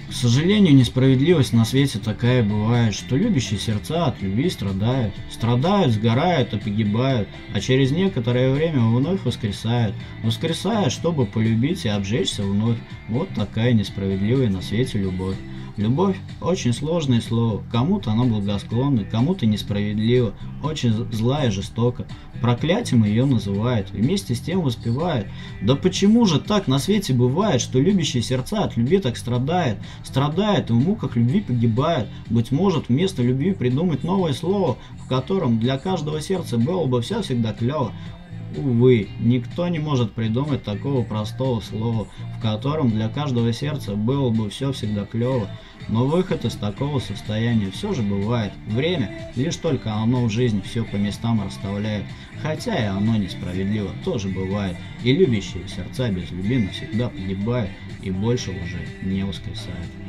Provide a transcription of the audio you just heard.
К сожалению, несправедливость на свете такая бывает, что любящие сердца от любви страдают. Страдают, сгорают и погибают, а через некоторое время вновь воскресают. Воскресают, чтобы полюбить и обжечься вновь. Вот такая несправедливая на свете любовь. Любовь – очень сложное слово, кому-то оно благосклонно, кому-то несправедливо, очень зла и жестоко. Проклятием ее называют, и вместе с тем воспевают. Да почему же так на свете бывает, что любящие сердца от любви так страдают? Страдают и в муках любви погибают. Быть может, вместо любви придумать новое слово, в котором для каждого сердца было бы все всегда клево. Увы, никто не может придумать такого простого слова, в котором для каждого сердца было бы все всегда клево. Но выход из такого состояния все же бывает. Время, лишь только оно в жизни все по местам расставляет. Хотя и оно несправедливо, тоже бывает. И любящие сердца без любви навсегда погибают и больше уже не воскресают.